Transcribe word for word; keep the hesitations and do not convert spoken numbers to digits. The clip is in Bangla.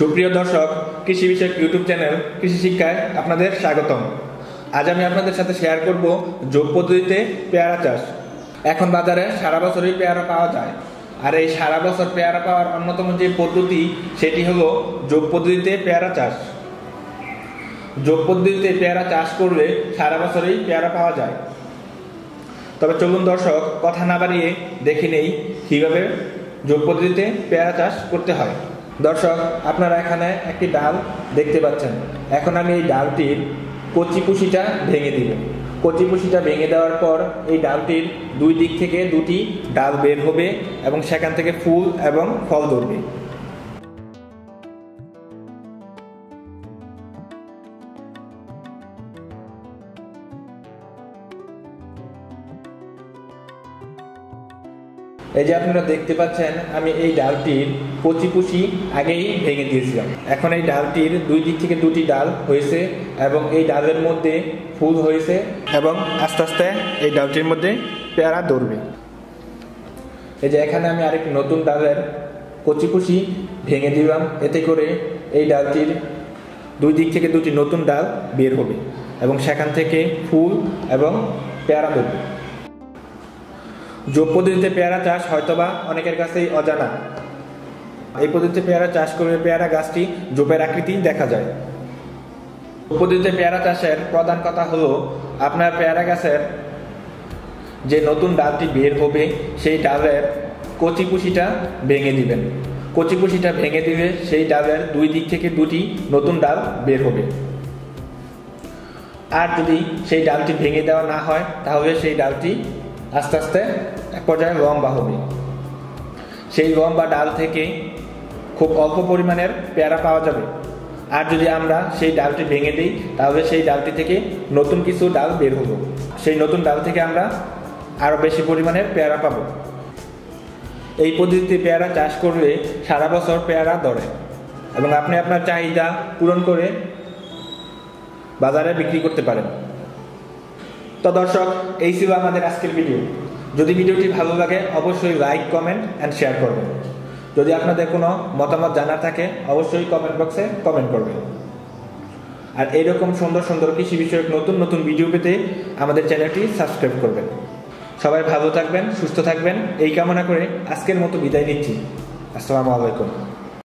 সুপ্রিয় দর্শক, কৃষি বিষয়ক ইউটিউব চ্যানেল কৃষি শিক্ষায় আপনাদের স্বাগতম। আজ আমি আপনাদের সাথে শেয়ার করব যোগ পদ্ধতিতে পেয়ারা চাষ। এখন বাজারে সারা বছরই পেয়ারা পাওয়া যায়, আর এই সারা বছর পেয়ারা পাওয়ার অন্যতম যে পদ্ধতি সেটি হলো যোগ পদ্ধতিতে পেয়ারা চাষ। যোগ পদ্ধতিতে পেয়ারা চাষ করলে সারা বছরই পেয়ারা পাওয়া যায়। তবে চলুন দর্শক, কথা না বাড়িয়ে দেখে নেই কীভাবে যোগ পদ্ধতিতে পেয়ারা চাষ করতে হয়। দর্শক, আপনারা এখানে একটি ডাল দেখতে পাচ্ছেন। এখন আমি এই ডালটির কচি কুশিটা ভেঙে দিব। কচি কুশিটা ভেঙে দেওয়ার পর এই ডালটির দুই দিক থেকে দুটি ডাল বের হবে এবং সেখান থেকে ফুল এবং ফল ধরবে। এই যে আপনারা দেখতে পাচ্ছেন, আমি এই ডালটির কচি কুশি আগেই ভেঙে দিয়েছিলাম। এখন এই ডালটির দুই দিক থেকে দুটি ডাল হয়েছে এবং এই ডালের মধ্যে ফুল হয়েছে এবং আস্তে আস্তে এই ডালটির মধ্যে পেয়ারা ধরবে। এই যে এখানে আমি আরেক নতুন ডালের কচি কুশি ভেঙে দিলাম, এতে করে এই ডালটির দুই দিক থেকে দুটি নতুন ডাল বের হবে এবং সেখান থেকে ফুল এবং পেয়ারা ধরবে। যোগ পদ্ধতিতে পেয়ারা চাষ হয়তোবা অনেকের কাছেই অজানা। এই পদ্ধতিতে পেয়ারা চাষ করে পেয়ারা গাছটি ঝোপের আকৃতি দেখা যায়। যোগ পদ্ধতিতে পেয়ারা চাষের প্রধান কথা হলো, আপনার পেয়ারা গাছের যে নতুন ডালটি বের হবে সেই ডালের কচি কুশিটা ভেঙে দিবেন। কচি কুশিটা ভেঙে দিলে সেই ডালের দুই দিক থেকে দুটি নতুন ডাল বের হবে। আর যদি সেই ডালটি ভেঙে দেওয়া না হয় তাহলে সেই ডালটি আস্তে আস্তে এক পর্যায়ে লম্বা হবে। সেই লম্বা ডাল থেকে খুব অল্প পরিমাণের পেয়ারা পাওয়া যাবে। আর যদি আমরা সেই ডালটি ভেঙে দিই তাহলে সেই ডালটি থেকে নতুন কিছু ডাল বের হলো। সেই নতুন ডাল থেকে আমরা আরও বেশি পরিমাণের পেয়ারা পাব। এই পদ্ধতিতে পেয়ারা চাষ করলে সারা বছর পেয়ারা ধরে এবং আপনি আপনার চাহিদা পূরণ করে বাজারে বিক্রি করতে পারেন। তো দর্শক, এই ছিল আমাদের আজকের ভিডিও। যদি ভিডিওটি ভালো লাগে অবশ্যই লাইক, কমেন্ট অ্যান্ড শেয়ার করবেন। যদি আপনাদের কোনো মতামত জানার থাকে অবশ্যই কমেন্ট বক্সে কমেন্ট করবেন। আর এইরকম সুন্দর সুন্দর কৃষি বিষয়ক নতুন নতুন ভিডিও পেতে আমাদের চ্যানেলটি সাবস্ক্রাইব করবেন। সবাই ভালো থাকবেন, সুস্থ থাকবেন এই কামনা করে আজকের মতো বিদায় নিচ্ছি। আসসালামু আলাইকুম।